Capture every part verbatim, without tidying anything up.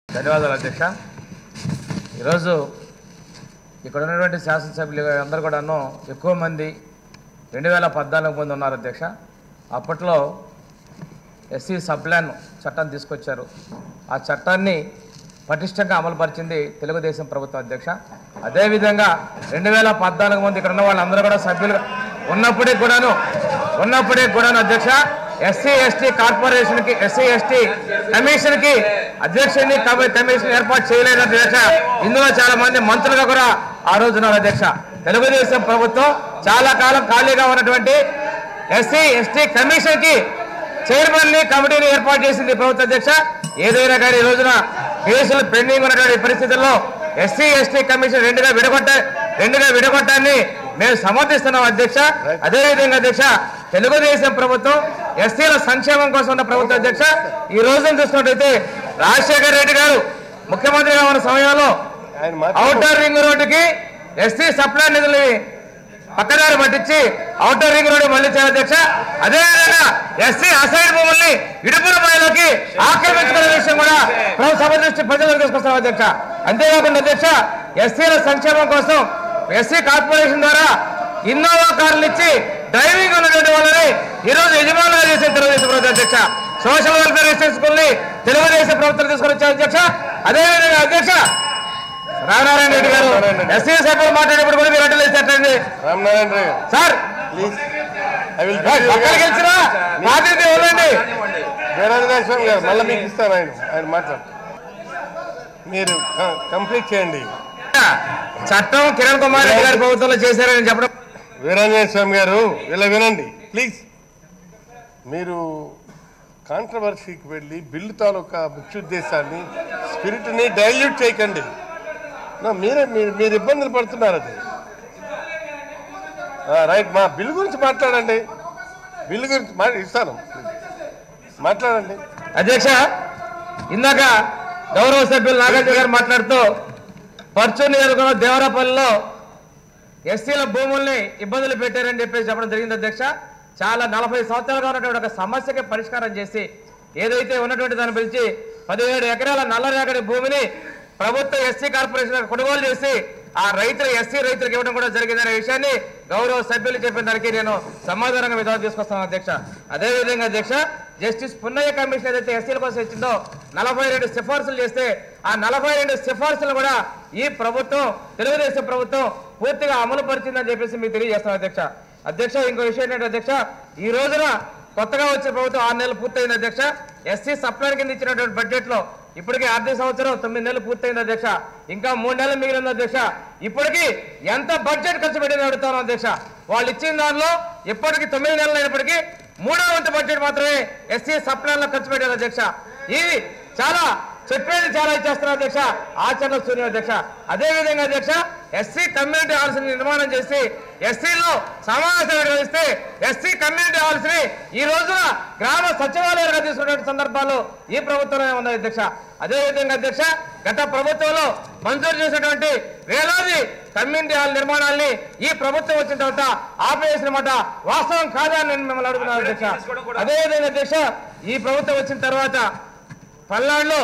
ధన్యవాదాలు అధ్యక్ష. ఈరోజు ఇక్కడ ఉన్నటువంటి శాసనసభ్యులు అందరూ కూడాను ఎక్కువ మంది రెండు వేల పద్నాలుగు మంది ఉన్నారు అధ్యక్ష. అప్పట్లో ఎస్సీ సబ్ప్లాన్ చట్టాన్ని తీసుకొచ్చారు. ఆ చట్టాన్ని పటిష్టంగా అమలుపరిచింది తెలుగుదేశం ప్రభుత్వం అధ్యక్ష. అదేవిధంగా రెండు వేల పద్నాలుగు మంది ఇక్కడ ఉన్న వాళ్ళందరూ కూడా సభ్యులు ఉన్నప్పటికీ కూడాను ఉన్నప్పటికీ కూడాను అధ్యక్ష ఎస్సీ ఎస్టీ కార్పొరేషన్కి ఎస్సీ ఎస్టీ కమిషన్కి అధ్యక్షుడిని కమిషన్ ఏర్పాటు చేయలేదు అధ్యక్ష. ఇందులో చాలా మంది మంత్రులుగా కూడా ఆ రోజున్నారు అధ్యక్ష. తెలుగుదేశం ప్రభుత్వం చాలా కాలం ఖాళీగా ఉన్నటువంటి ఎస్సీ ఎస్టీ కమిషన్కి చైర్మన్ ని కమిటీని ఏర్పాటు చేసింది ప్రభుత్వ అధ్యక్ష. ఏదైనా కానీ ఈ రోజున కేసులు పెండింగ్ ఉన్నటువంటి పరిస్థితుల్లో ఎస్సీ ఎస్టీ కమిషన్ రెండుగా విడగొట్ట రెండుగా విడగొట్టాన్ని మేము సమర్థిస్తున్నాం అధ్యక్ష. అదేవిధంగా అధ్యక్ష తెలుగుదేశం ప్రభుత్వం ఎస్సీల సంక్షేమం కోసం ఉన్న ప్రభుత్వ అధ్యక్ష. ఈ రోజున చూసినట్టయితే రాజశేఖర్ రెడ్డి గారు ముఖ్యమంత్రిగా ఉన్న సమయంలో ఔటర్ రింగ్ రోడ్డుకి ఎస్సీ సప్లై నిధులు పక్కదారి పట్టించి ఔటర్ రింగ్ రోడ్డు మళ్లించారు అధ్యక్ష. అదేవిధంగా ఎస్సీ అసైడ్ భూముల్ని ఇడుపుల పైలోకి ఆక్రమించుకునే విషయం కూడా సభ దృష్టి ప్రజలకు తీసుకొస్తాం అధ్యక్ష. అంతేకాకుండా అధ్యక్ష ఎస్సీల సంక్షేమం కోసం ఎస్సీ కార్పొరేషన్ ద్వారా ఇన్నోవా కార్లు ఇచ్చి డ్రైవింగ్ ఉన్నటువంటి వాళ్ళని ఈ రోజు యజమానులుగా చేసిన తెలుగుదేశం ప్రభుత్వం అధ్యక్ష. సోషల్ వెల్ఫేర్ రెసిడెన్స్ స్కూల్ ని తెలుగుదేశం ప్రభుత్వం తీసుకొని వచ్చారు అధ్యక్ష. అదేవిధంగా అధ్యక్ష రామనారాయణ రెడ్డి గారు ఎస్సీ సభ్యులు మాట్లాడేప్పుడు కూడా మీరు అడ్డు వేసేటండి సార్. అక్కడికి వచ్చినా మాట్లాడితే ఇవ్వండి. వీరాంజనేయ స్వామి గారు మళ్ళీ మీకు ఇస్తాను. ఆయన ఆయన మాట్లాడు మీరు కంప్లీట్ చేయండి. చట్టం కిరణ్ కుమార్ రెడ్డి గారి ప్రభుత్వంలో చేశారని చెప్పడం. వీరాంజనేయ స్వామి గారు ఇలా వినండి ప్లీజ్. మీరు కాంట్రవర్సీకి వెళ్ళి బిల్లు తాలూకా ముఖ్య ఉద్దేశాన్ని స్పిరిట్ని డైల్యూట్ చేయకండి. మీరే మీరు మీరు ఇబ్బందులు పడుతున్నారు. అది రైట్. మా బిల్లు గురించి మాట్లాడండి. బిల్లు గురించి మా ఇస్తాను మాట్లాడండి అధ్యక్ష. ఇందాక గౌరవ సభ్యులు నాగార్జున గారు మాట్లాడుతూ పర్చూరు నియోజకవర్గం దేవరాపల్లిలో ఎస్సీల భూముల్ని ఇబ్బందులు పెట్టారని చెప్పేసి చెప్పడం జరిగింది అధ్యక్ష. చాలా నలభై సంవత్సరాలుగా ఉన్నటువంటి ఒక సమస్యకి పరిష్కారం చేసి ఏదైతే ఉన్నటువంటి దాన్ని పిలిచి పదిహేడు ఎకరాల నల్లరేగడి భూమిని ప్రభుత్వ ఎస్సీ కార్పొరేషన్ కొనుగోలు చేసి ఆ రైతులు ఎస్సీ రైతులకు ఇవ్వడం కూడా జరిగిందనే విషయాన్ని గౌరవ సభ్యులు చెప్పిన దానికి నేను సమాధానంగా విధానం తీసుకొస్తాను అధ్యక్ష. అదేవిధంగా అధ్యక్ష జస్టిస్ పున్నయ్య కమిషన్ ఏదైతే ఎస్సీల కోసం ఇచ్చిందో నలభై రెండు సిఫార్సులు చేస్తే ఆ నలభై రెండు సిఫార్సులు కూడా ఈ ప్రభుత్వం తెలుగుదేశం ప్రభుత్వం పూర్తిగా అమలు పరిచిందని చెప్పేసి మీకు తెలియజేస్తాను అధ్యక్ష. అధ్యక్ష ఇంకో విషయం ఏంటంటే అధ్యక్ష ఈ రోజున కొత్తగా వచ్చే ప్రభుత్వం ఆరు నెలలు పూర్తయింది అధ్యక్ష. ఎస్సీ సప్లై కింద ఇచ్చినటువంటి బడ్జెట్ లో ఇప్పటికీ ఆర్థిక సంవత్సరం తొమ్మిది నెలలు పూర్తయింది అధ్యక్ష. ఇంకా మూడు నెలలు మిగిలింది అధ్యక్ష. ఇప్పటికీ ఎంత బడ్జెట్ ఖర్చు పెట్టింది అడుగుతాను అధ్యక్ష. వాళ్ళు ఇచ్చిన దానిలో ఇప్పటికీ తొమ్మిది నెలలు అయినప్పటికీ మూడో వంతు బడ్జెట్ మాత్రమే ఎస్సీ సప్లైలో ఖర్చు పెట్టారు అధ్యక్ష. ఇది చాలా చెప్పేది చాలా ఇచ్చేస్తున్నారు అధ్యక్ష, ఆచరణ శూన్యం అధ్యక్ష. అదేవిధంగా అధ్యక్ష ఎస్సీ కమ్యూనిటీ హాల్స్ నిర్మాణం చేసి ఎస్సీలో సమావేశం నిర్వహిస్తే ఎస్సీ కమ్యూనిటీ హాల్స్ ని ఈ రోజున గ్రామ సచివాలయాలుగా తీసుకున్న సందర్భాలు ఈ ప్రభుత్వంలోనే ఉన్నాయి అధ్యక్ష. అదేవిధంగా అధ్యక్ష గత ప్రభుత్వంలో మంజూరు చేసినటువంటి వేలాది కమ్యూనిటీ హాల్ నిర్మాణాన్ని ఈ ప్రభుత్వం వచ్చిన తర్వాత ఆపేసిన మాట వాస్తవం కాదా అని నేను మిమ్మల్ని అడుగుతున్నాను అధ్యక్ష. అదేవిధంగా అధ్యక్ష ఈ ప్రభుత్వం వచ్చిన తర్వాత పల్నాడులో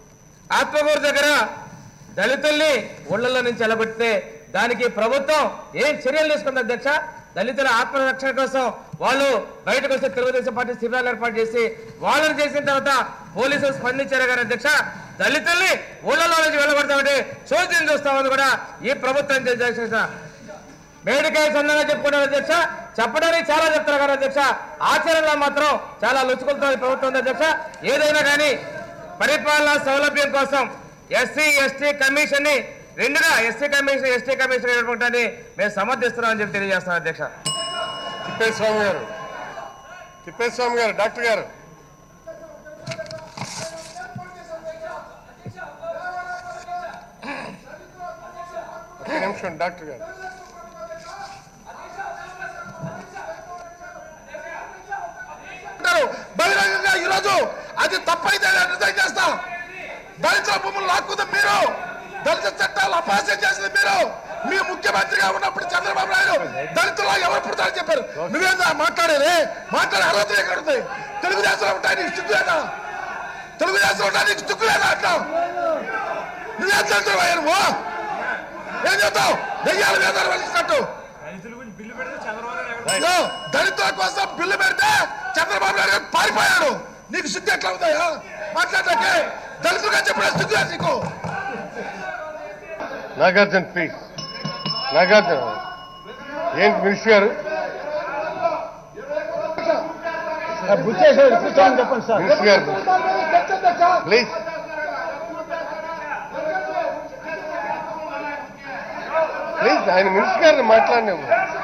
ఆత్మకూరు దగ్గర దళితుల్ని ఊళ్ళల్లో నుంచి ఎలబెడితే దానికి ప్రభుత్వం ఏం చర్యలు తీసుకుంది అధ్యక్ష? దళితుల ఆత్మరక్షణ కోసం వాళ్ళు బయటకు వస్తే తెలుగుదేశం పార్టీ శిబిరాలు ఏర్పాటు చేసి వాళ్ళని చేసిన తర్వాత పోలీసులు స్పందించారు కానీ అధ్యక్ష దళితుల్ని ఊళ్ళలో నుంచి వెళ్ళబడతామంటే చోద్యం చూస్తామని కూడా ఈ ప్రభుత్వం అధ్యక్ష మేడికాయ సొంతంగా చెప్పుకున్నారు అధ్యక్ష. చెప్పడానికి చాలా చెప్తారు కానీ అధ్యక్ష ఆచరణలో మాత్రం చాలా లుచుకులతో ప్రభుత్వం ఉంది అధ్యక్ష. ఏదైనా కానీ పరిపాలనా సౌలభ్యం కోసం ఎస్సీ ఎస్టీ కమిషన్ ని రెండుగా ఎస్సీ కమిషన్ ఎస్టీ కమిషన్ ఏర్పడటాన్ని మేము సమర్థిస్తున్నామని చెప్పి తెలియజేస్తాం అధ్యక్ష. తిప్పేస్వామి గారు తిప్పేస్వామి గారు డాక్టర్ గారు ఒక నిమిషం డాక్టర్ గారు. బహిరంగంగా ఈరోజు అది తప్పైతే నిర్ణయం చేస్తాం. దళితుల భూములు లాక్కుంది మీరు, దళిత చట్టాలు అపాసం చేసింది మీరు. మీ ముఖ్యమంత్రిగా ఉన్నప్పుడు చంద్రబాబు నాయుడు దళితుల్లో ఎవరు పుడతారని చెప్పారు. నువ్వేందా మాట్లాడేది? మాట్లాడే అర్హత ఎక్కడ ఉంది? తెలుగుదేశంలో ఉంటాయి నీకు సిగ్గులేదా? తెలుగుదేశంలో ఉంటాయి నీకు సిగ్గులేదా అంటావు? నువ్వేం చేస్తావు అయ్యా నువ్వు ఏం చేస్తావు దెయ్యాలు వేదాలు వెళ్ళినట్టు దళితుల కోసం బిల్లు పెడితే చంద్రబాబు నాయుడు గారు పారిపోయాడు నీకు శుద్ధి ఎట్లా ఉందాయా మాట్లాడటానికి దళితులుగా చెప్పిన శుద్ధి నీకు నాగార్జున ప్లీజ్ నాగార్జున ఏంటి మినిస్టర్ గారు మినిస్టర్ గారు ప్లీజ్ ప్లీజ్ ఆయన మినిస్టర్ గారిని మాట్లాడినాము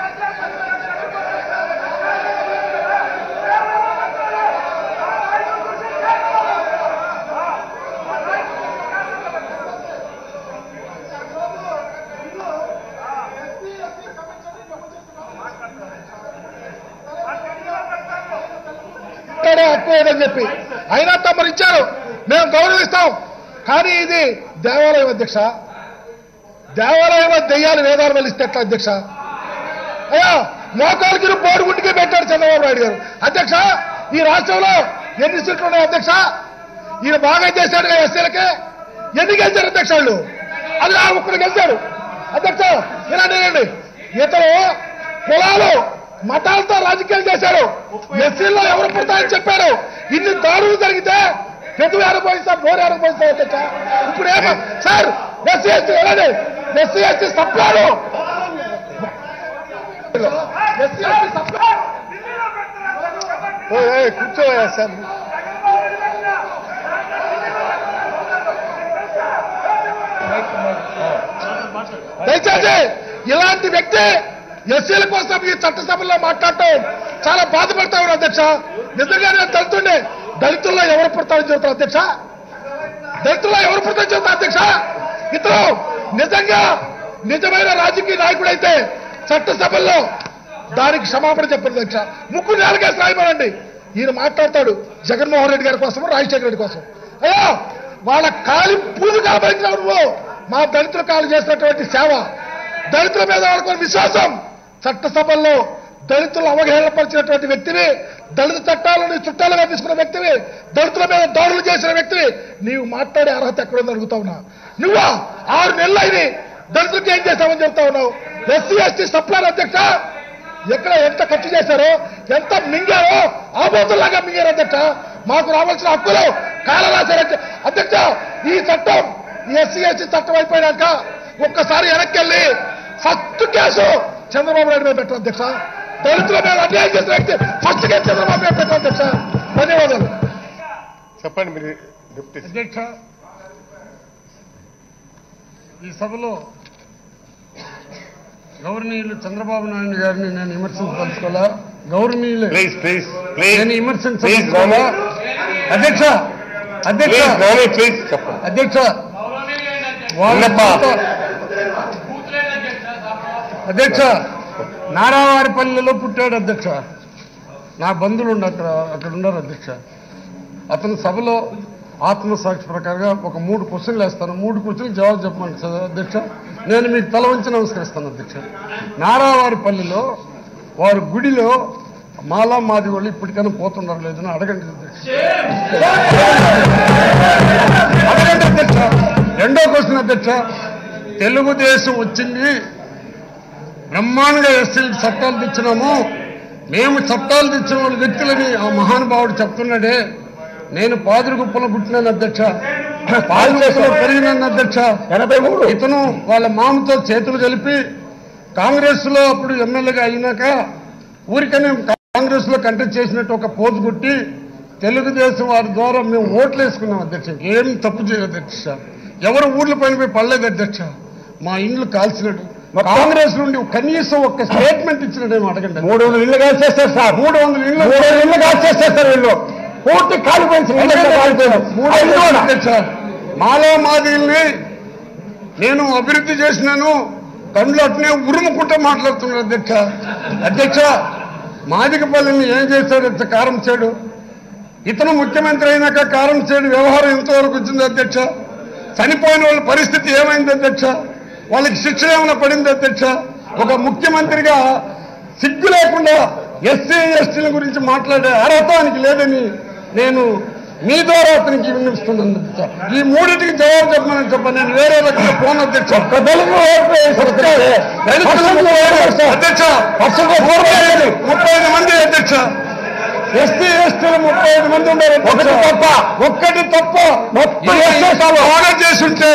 ఎక్కువదని చెప్పి అయినా తమరు ఇచ్చారు మేము గౌరవిస్తాం కానీ ఇది దేవాలయం అధ్యక్ష దేవాలయంలో దెయ్యాలు వేదాలు వెలిస్తే ఎట్లా అధ్యక్ష అయ్యా మోకాలకి బోర్డు గుంటికి పెట్టాడు చంద్రబాబు నాయుడు గారు అధ్యక్ష ఈ రాష్ట్రంలో ఎన్ని సీట్లు ఉన్నాయి అధ్యక్ష ఈయన బాగా చేశాడు ఎస్సీలకి ఎన్ని గెలిచారు అధ్యక్ష వాళ్ళు అది ఆ ఒక్కడు గెలిచారు అధ్యక్ష ఇలాంటి ఇతను కులాలు మతాలతో రాజకీయాలు చేశారు ఎస్సీల్లో ఎవరు పుడతారని చెప్పారు ఇన్ని దాడులు జరిగితే పెద్ద అనుభవిస్తారు నోరు అనుభవిస్తారు అధ్యక్ష ఇప్పుడు ఏమో సార్ ఎస్సీ ఎస్టీ వెళ్ళండి ఎస్సీ ఎస్టీ సప్లాలు ఎస్సీ ఎస్టీ సప్లా కూర్చోయా సార్ దయచేసి ఇలాంటి వ్యక్తి ఎస్సీల కోసం ఈ చట్టసభలో మాట్లాడటం చాలా బాధపడతా ఉన్నారు అధ్యక్ష నిజంగా నేను దళితుండే దళితుల్లో ఎవరు పుడతారని చెబుతారు అధ్యక్ష దళితుల్లో ఎవరు పుడతారని చెబుతారు అధ్యక్ష ఇతను నిజంగా నిజమైన రాజకీయ నాయకుడైతే చట్టసభల్లో దానికి క్షమాపణ చెప్పారు అధ్యక్ష ముగ్గురు నాలుగేసి రాయమనండి ఈయన మాట్లాడతాడు జగన్మోహన్ రెడ్డి గారి కోసం రాజశేఖర రెడ్డి కోసం అయ్యా వాళ్ళ కాలి పూజ కాబట్టిన నువ్వు మా దళితుల కాలు చేసినటువంటి సేవ దళితుల మీద వాళ్ళకున్న విశ్వాసం చట్టసభల్లో దళితులు అవహేళనపరిచినటువంటి వ్యక్తివి దళిత చట్టాలను చుట్టాలుగా తీసుకున్న వ్యక్తివి దళితుల మీద దాడులు చేసిన వ్యక్తివి నీవు మాట్లాడే అర్హత ఎక్కడుందని అడుగుతా ఉన్నా నువ్వా ఆరు నెలలు అయింది దళితులకు ఏం చేస్తామని చెప్తా ఉన్నావు ఎస్సీ ఎస్టీ సప్లాన్ అధ్యక్ష ఎక్కడ ఎంత ఖర్చు చేశారో ఎంత మింగారో ఆబోతుల్లాగా మింగారు అధ్యక్ష మాకు రావాల్సిన హక్కులు కాల రాశారు అధ్యక్ష ఈ చట్టం ఈ ఎస్సీ ఎస్టీ చట్టం అయిపోయినాక ఒక్కసారి వెనక్కి వెళ్ళి ఫస్ట్ కేసు చంద్రబాబు నాయుడు మీద పెట్టారు అధ్యక్ష దళితుల మీద అన్యాయం చేసిన వ్యక్తి ఫస్ట్ కేసు చంద్రబాబు మీద పెట్టారు అధ్యక్ష ధన్యవాదాలు చెప్పండి మీరు డిప్యూటీ అధ్యక్ష ఈ సభలో గౌరవనీయులు చంద్రబాబు నాయుడు గారిని నేను విమర్శించదలుచుకోవాలా గౌరవనీయులు ప్లీజ్ ప్లీజ్ ప్లీజ్ నేను విమర్శించదలుచుకోవాలా అధ్యక్ష అధ్యక్ష ప్లీజ్ చెప్పండి అధ్యక్ష వాళ్ళ అధ్యక్ష నారావారిపల్లిలో పుట్టాడు అధ్యక్ష నా బంధువులు ఉండ అక్కడ అక్కడ ఉన్నారు అధ్యక్ష అతను సభలో ఆత్మసాక్షి ప్రకారంగా ఒక మూడు క్వశ్చన్లు వేస్తాను మూడు క్వశ్చన్లు జవాబు చెప్పమని అధ్యక్ష నేను మీకు తల వంచి నమస్కరిస్తాను అధ్యక్ష నారావారిపల్లిలో వారి గుడిలో మాలా మాది వాళ్ళు ఇప్పటికైనా పోతున్నారు లేదని అడగండి అధ్యక్ష అడగండి అధ్యక్ష రెండో క్వశ్చన్ అధ్యక్ష తెలుగుదేశం వచ్చింది బ్రహ్మాండంగా ఎస్సీలకు చట్టాలు తెచ్చినాము మేము చట్టాలు తెచ్చిన వాళ్ళ వ్యక్తులని ఆ మహానుభావుడు చెప్తున్నాడే నేను పాదురుగుప్పలో పుట్టినాను అధ్యక్ష పాదురుగుప్పలో పెరిగినాను అధ్యక్ష ఎనభై మూడు ఇతను వాళ్ళ మామతో చేతులు కలిపి కాంగ్రెస్ లో అప్పుడు ఎమ్మెల్యేగా అయినాక ఊరికనే కాంగ్రెస్ లో కంటెస్ట్ చేసినట్టు ఒక పోజు కొట్టి తెలుగుదేశం వారి ద్వారా మేము ఓట్లు వేసుకున్నాం అధ్యక్ష ఏం తప్పు చేయలేదు అధ్యక్ష ఎవరు ఊర్ల పైన పోయి పడలేదు అధ్యక్ష మా ఇండ్లు కాల్చినాడు కాంగ్రెస్ నుండి కనీసం ఒక స్టేట్మెంట్ ఇచ్చినట్టేమో అడగండి మూడు వందల ఇళ్ళు కాల్చేస్తారు సార్ మూడు వందల ఇళ్ళు మూడు వందల ఇళ్ళు కాల్చేస్తారు సార్ వీళ్ళు పూర్తి కాలిపోయింది అధ్యక్ష మాలా మాదిల్ని నేను అభివృద్ధి చేసినాను కళ్ళు అట్నే ఉరుముకుంటూ మాట్లాడుతున్నాను అధ్యక్ష అధ్యక్ష మాదికపల్లిని ఏం చేశాడు కారం చేడు ఇతను ముఖ్యమంత్రి అయినాక కారం చేడు వ్యవహారం ఎంతవరకు వచ్చింది అధ్యక్ష చనిపోయిన వాళ్ళ పరిస్థితి ఏమైంది అధ్యక్ష వాళ్ళకి శిక్ష ఏమైనా పడింది అధ్యక్ష ఒక ముఖ్యమంత్రిగా సిగ్గు లేకుండా ఎస్సీ ఎస్టీల గురించి మాట్లాడే అర్హతానికి లేదని నేను మీ ద్వారా అతనికి వినిపిస్తున్నాను అధ్యక్ష. ఈ మూడింటికి జవాబు చెప్పమని చెప్పండి. నేను వేరే దగ్గర ఫోన్ అధ్యక్ష అధ్యక్ష ముప్పై ఐదు మంది అధ్యక్ష ఎస్సీ ఎస్టీలు ముప్పై ఐదు మంది ఉన్నారు. ఒకటి తప్ప ఒక్కటి తప్ప బాగా చేసుంటే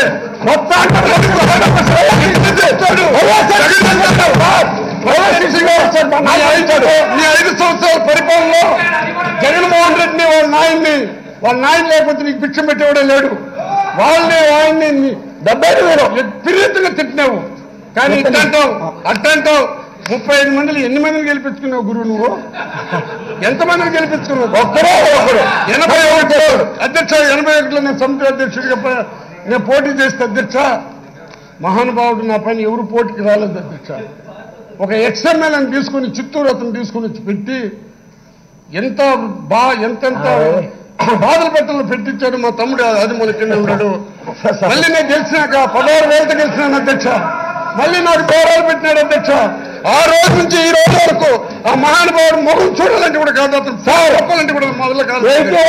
ఈ ఐదు సంవత్సరాల పరిపాలనలో జగన్మోహన్ రెడ్డిని వాళ్ళ నాయన్ని వాళ్ళ నాయన లేకపోతే నీకు భిక్ష పెట్టేవాడే లేడు. వాళ్ళని ఆయన్ని డెబ్బై వేలు విపరీతంగా తిట్టినావు. కానీ ఇట్టంటావు అట్టంటావు ముప్పై ఐదు మందిని ఎన్ని మందిని గెలిపించుకున్నావు గురువు? నువ్వు ఎంతమందిని గెలిపించుకున్నావు? ఒక్కరో ఒకరు. ఎనభై ఒకటి అధ్యక్ష ఎనభై ఒకటిలో నేను సమితి అధ్యక్షుడిగా నేను పోటీ చేస్తే అధ్యక్ష మహానుభావుడు నా పైన ఎవరు పోటీకి రాలేదు అధ్యక్ష. ఒక ఎక్స్ఎంఎల్ని తీసుకుని చిత్తూరు అతను తీసుకుని వచ్చి పెట్టి ఎంత బా ఎంతెంత బాధల పెట్టలు పెట్టించాడు మా తమ్ముడు. అది మొదటి ఉన్నాడు. మళ్ళీ నేను గెలిచినాక పదహారు వేలతో గెలిచినాను అధ్యక్ష. మళ్ళీ నాకు గౌరవాలు పెట్టినాడు అధ్యక్ష. ఆ రోజు నుంచి ఈ రోజు వరకు ఆ మహానుభావుడు మొహం చూడాలంటే కూడా కాదు, అతను సార్ చెప్పాలంటే కూడా మొదలు కాదు.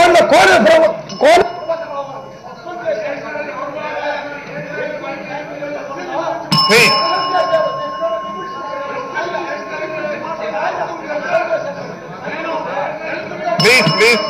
ప్లీజ్ ప్లీజ్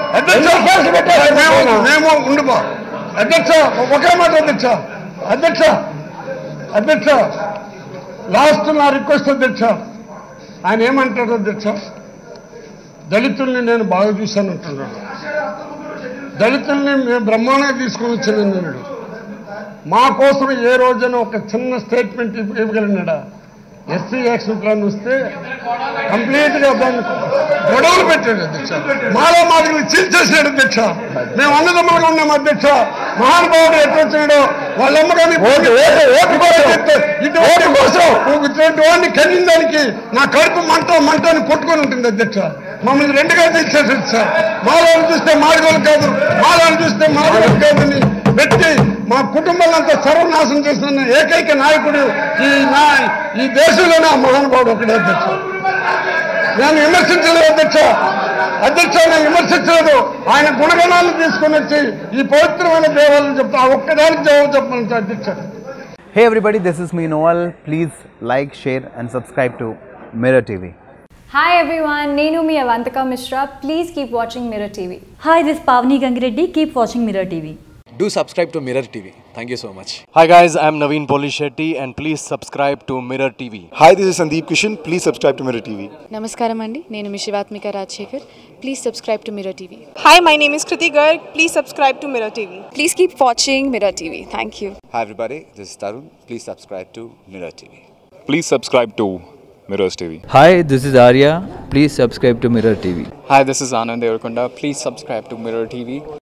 మేము ఉండిపో అధ్యక్ష. ఒకే మాట అధ్యక్ష అధ్యక్ష అధ్యక్ష లాస్ట్ నా రిక్వెస్ట్ అధ్యక్ష. ఆయన ఏమంటాడు అధ్యక్ష, దళితుల్ని నేను బాగా చూశాను అంటున్నాడు. దళితుల్ని మేము బ్రహ్మాండంగా తీసుకుని వచ్చానన్నాడు. మా కోసం ఏ రోజైనా ఒక చిన్న స్టేట్మెంట్ ఇవ్వగలిగినాడా? ఎస్సీ యాక్షన్ ప్లాన్ వస్తే కంప్లీట్ గా దాన్ని గొడవలు పెట్టాడు అధ్యక్ష. మాలో మాదిరి చీల్చేసాడు అధ్యక్ష. మేము అన్నదమ్ములుగా ఉన్నాం అధ్యక్ష. మహానుభావుడు ఎట్లా వచ్చాడో వాళ్ళమ్మ కానీ ఇటువంటి కోసం ఇటువంటి వాడిని కన్నిన దానికి నా కడుపు మంట మంట అని కొట్టుకొని ఉంటుంది అధ్యక్ష. మమ్మల్ని రెండుగా తీసేసాడు సార్. మాలోని చూస్తే మాదిగోలు కాదు, మాలోని చూస్తే మాదిగోలు కాదని పెట్టి మా కుటుంబాలంతా సర్వనాశనం చేస్తున్న ఏకైక నాయకుడు ఈ నా ఈ దేశంలోనే ఆ మహానుభావుడు ఒకటే అధ్యక్ష. నేను విమర్శించలేదు అధ్యక్ష అధ్యక్ష నేను విమర్శించలేదు. ఆయన గుణగణాలను తీసుకుని వచ్చి ఈ పవిత్రమైన దేవాలను చెప్తా ఆ ఒక్కదానికి జవాబు చెప్పాలి అధ్యక్ష. Hey everybody, this is me Noel. Please like, share and subscribe to Mirror T V. Hi everyone, Nenu mi Avantika Mishra. Please keep watching Mirror T V. Hi, this is Pavni Gangireddy. Keep watching Mirror T V. Do subscribe to Mirror T V. Thank you so much. Hi guys, I'm Naveen Polishetty and please subscribe to Mirror T V. Hi, this is Sandeep Kishan. Please subscribe to Mirror T V. Namaskaram andi, nenu mi Shivatmika Rajshekhar. Please subscribe to Mirror T V. Hi, my name is Kriti Garg. Please subscribe to Mirror T V. Please keep watching Mirror T V. Thank you. Hi everybody, this is Tarun. Please subscribe to Mirror T V. Please subscribe to Mirrors T V. Hi, this is Arya. Please subscribe to Mirror T V. Hi, this is Anand Devarakonda. Please subscribe to Mirror T V.